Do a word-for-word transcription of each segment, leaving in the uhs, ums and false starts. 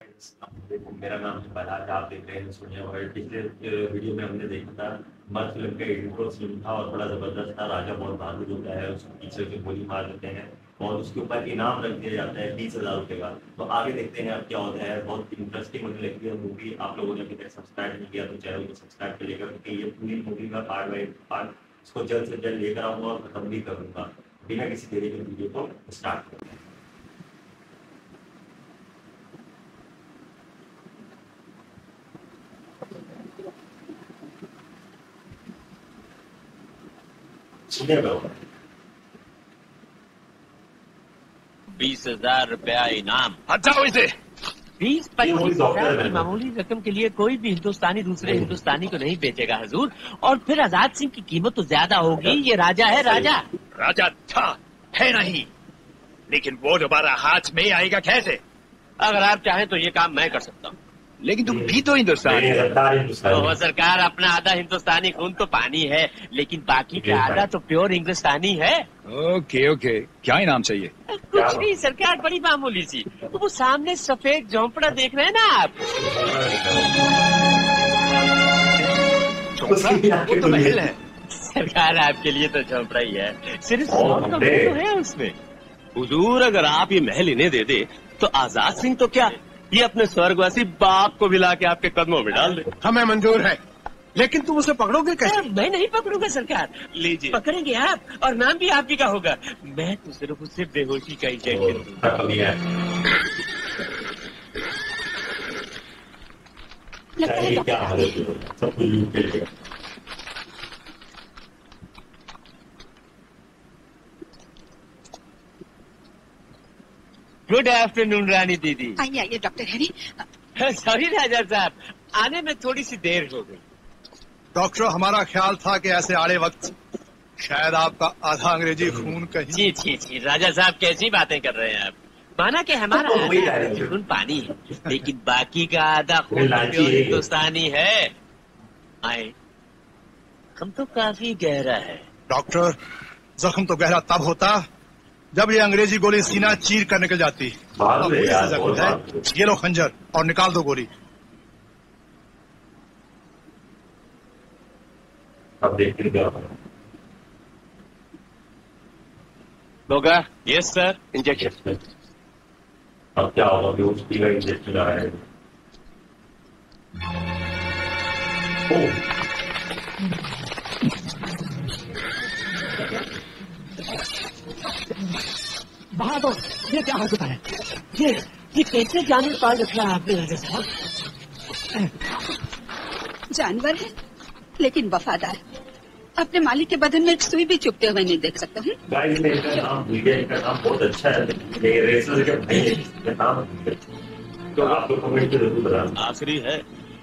मेरा नाम है फरहाद, आप देख रहे हैं सोनिया वर्ल्ड। पिछले वीडियो में हमने देखा था मस्त फिल्म का इंट्रो सीन था और बड़ा जबरदस्त था। राजा बहुत बहादुर होता है, उसके पीछे से गोली मार देते हैं और उसके ऊपर इनाम रख दिया जाता है बीस हजार रुपये का। तो आगे देखते हैं अब क्या होता है। बहुत इंटरेस्टिंग मुझे लगती है मूवी। आप लोगों ने अभी तक सब्सक्राइब नहीं किया तो चैनल को सब्सक्राइब कर लेकर, क्योंकि ये पूरी मूवी का पार्ट बाई पार्ट इसको जल्द से जल्द लेकर आऊंगा और खत्म भी करूंगा। बिना किसी देरी के वीडियो को स्टार्ट करूंगा। बीस हजार रुपया इनाम। हटाओ इसे। बीस पच्चीस हजार की मामूली रकम के लिए कोई भी हिंदुस्तानी दूसरे हिंदुस्तानी को नहीं बेचेगा हुजूर। और फिर आजाद सिंह की कीमत तो ज्यादा होगी। ये राजा है, राजा राजा था है नहीं, लेकिन वो दोबारा हाथ में आएगा कैसे? अगर आप चाहें तो ये काम मैं कर सकता हूँ। लेकिन तुम भी तो हिंदुस्तानी हो। तो सरकार, अपना आधा हिंदुस्तानी खून तो पानी है, लेकिन बाकी का आधा तो प्योर हिंदुस्तानी है। ओके ओके, क्या इनाम चाहिए? कुछ नहीं सरकार, बड़ी मामूली सी। तो वो सामने सफेद झोंपड़ा देख रहे हैं ना आप? वो तो महल है। सरकार, आपके लिए तो झोंपड़ा ही है, सिर्फ सौ का तो है उसमें। हुजूर, अगर आप ये महल इन्हें दे दे तो आजाद सिंह तो क्या, ये अपने स्वर्गवासी बाप को भी ला के आपके कदमों में डाल दे। हमें मंजूर है, लेकिन तुम उसे पकड़ोगे कैसे? मैं नहीं पकड़ूंगा सरकार। लीजिए, पकड़ेंगे आप और नाम भी आप ही का होगा। मैं तो सिर्फ उससे बेहोशी का इंजेक्शन दूंगा। गुड आफ्टरनून रानी दीदी। आइए आइए डॉक्टर हैरी। सॉरी राजा साहब, आने में थोड़ी सी देर हो गई। डॉक्टर, हमारा ख्याल था कि ऐसे आड़े वक्त शायद आपका आधा अंग्रेजी खून कहीं। जी जी जी राजा साहब, कैसी बातें कर रहे हैं आप। माना कि हमारा आधा अंग्रेजी खून पानी है, लेकिन बाकी का आधा खून हिंदुस्तानी है। आए, हम तो काफी गहरा है। डॉक्टर, जख्म तो गहरा तब होता जब ये अंग्रेजी गोली सीना चीर कर निकल जाती। अब है, ये लो खंजर और निकाल दो गोली। अब देखते क्या होगा। Yes sir, injection. अब क्या होगा कि उसकी का इंजेक्शन आ रहा है। बहादुर, ये क्या होता है? ये ये कैसे जानवर पाल रखा है आपने राजा साहब? जानवर है लेकिन वफादार। अपने मालिक के बदन में एक सुई भी चुभते हुए नहीं देख सकता हूँ। गाइस, ने इनका नाम मीडिया का नाम बहुत अच्छा है, ये रेसलर के भाई है, इसका नाम तो आप लोग कमेंट में जरूर बताना। आखिरी है।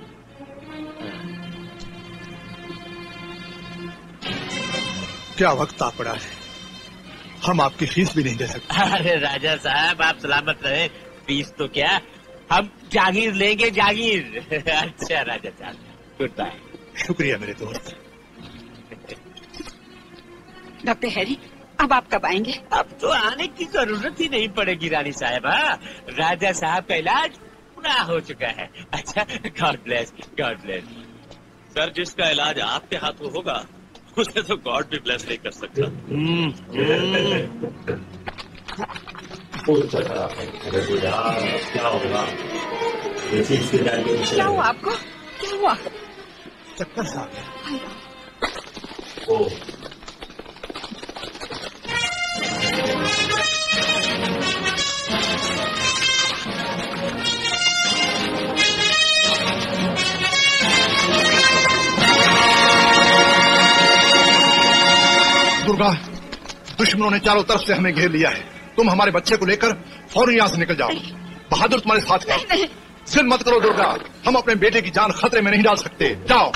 क्या वक्त आ पड़ा है, हम आपकी फीस भी नहीं दे सकते। अरे राजा साहब, आप सलामत रहे। फीस तो क्या, हम जागीर लेंगे, जागीर। अच्छा राजा साहब, गुड बाय। शुक्रिया मेरे दोस्त। डॉक्टर हैरी, अब आप कब आएंगे? अब तो आने की जरूरत ही नहीं पड़ेगी रानी साहबा। राजा साहब का इलाज पूरा हो चुका है। अच्छा, God bless, God bless. Sir, जिसका इलाज आपके हाथों होगा उसे तो गॉड भी ब्लेस नहीं कर सकता। क्या होगा? क्या हुआ आपको? क्या हुआ? चक्कर सा दुर्गा, दुश्मनों ने चारों तरफ से हमें घेर लिया है। तुम हमारे बच्चे को लेकर फौरन यहाँ से निकल जाओ। बहादुर तुम्हारे साथ है। जिद मत करो दुर्गा, हम अपने बेटे की जान खतरे में नहीं डाल सकते। जाओ।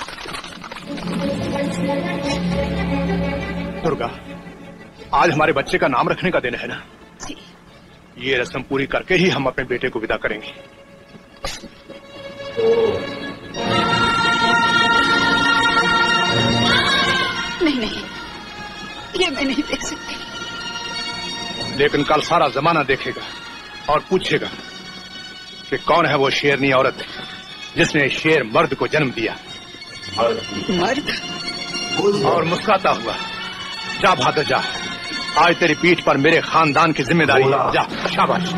दुर्गा, आज हमारे बच्चे का नाम रखने का दिन है ना? ये रस्म पूरी करके ही हम अपने बेटे को विदा करेंगे। नहीं नहीं, ये मैं नहीं देख सकती। लेकिन कल सारा जमाना देखेगा और पूछेगा कि कौन है वो शेरनी औरत जिसने शेर मर्द को जन्म दिया। मर्द? और मुस्कुराता हुआ। जा बहादुर जा, आज तेरी पीठ पर मेरे खानदान की जिम्मेदारी है। जा, शाबाश।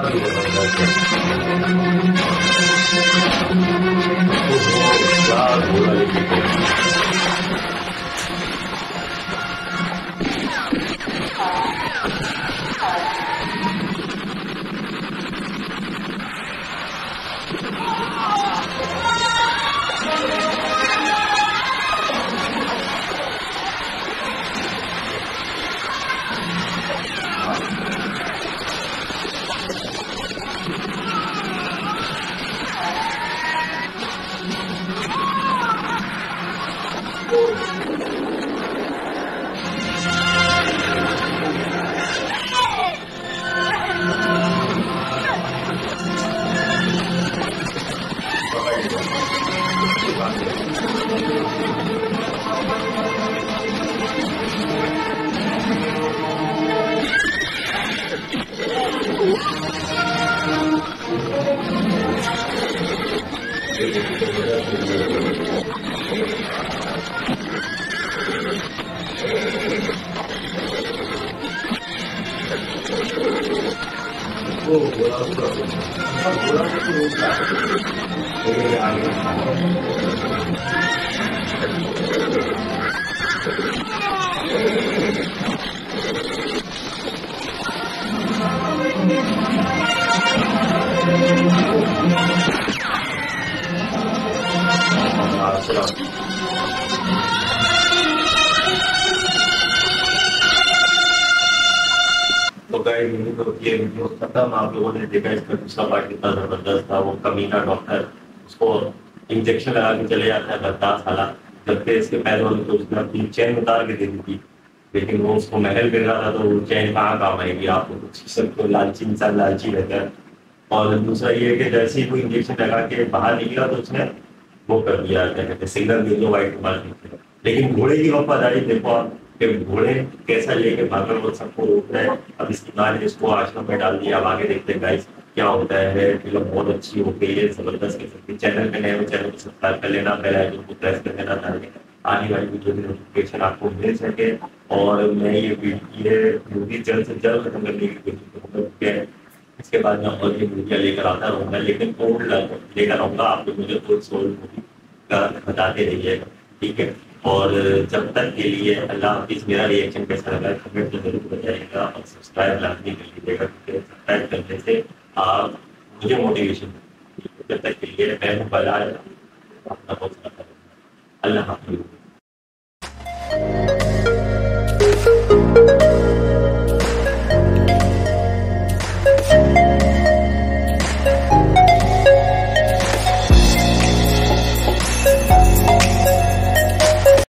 तो गाइस ये तो ये वीडियो खत्म। आप लोगों ने देखा इसका दूसरा पार्ट कितना जबरदस्त था। वो कमीना डॉक्टर उसको इंजेक्शन लगा के चले जाता है गद्दार साला, जबकि इसके पहले वाले तो उसने अपनी चैन उतार के दे दी थी, लेकिन वो उसको महल मिल रहा था तो वो चैन कहाँ काम आएगी। आपको कुछ सबको लालची इंसान लालची रहता है। और दूसरा ये है कि जैसे ही कोई इंजेक्शन लगा के बाहर निकला तो उसने वो कर दिया, क्या कहते हैं, सिग्नल दे दो व्हाइट मार। लेकिन घोड़े की वफादारी देखो आप कि घोड़े कैसा लेके भागकर वो सबको रोक रहे हैं। अब इसकी माँ ने इसको आश्रम में डाल दिया। अब आगे देखते हैं गाइस क्या होता है। फिल्म बहुत अच्छी हो गई है, जबरदस्त कह सकती है। चैनल पे नए हो चैनल को सब्सक्राइब कर लेना, बेल आइकन को प्रेस कर देना ताकि आने वाली वीडियो की नोटिफिकेशन आपको मिल सके। और मैं ये वीडियो ये मूवी जल्द से जल्द खत्म करने की कोशिश करूँगा। इसके बाद मैं और ये मूवियाँ लेकर आता रहूँगा, लेकिन ओल्ड लेकर आऊँगा। आप लोग मुझे ओल्ड सोल्ड मूवी का बताते रहिएगा, ठीक है। और जब तक के लिए अल्लाह हाफिज़। मेरा रिएक्शन कैसा लगा कमेंट में जरूर बताइएगा और सब्सक्राइब लाजमी कर लीजिएगा, सब्सक्राइब करने से आप मुझे मोटिवेशन। जब तक के लिए मैं हूँ बलाल, अपना बहुत सारा अल्लाह हाफिज़।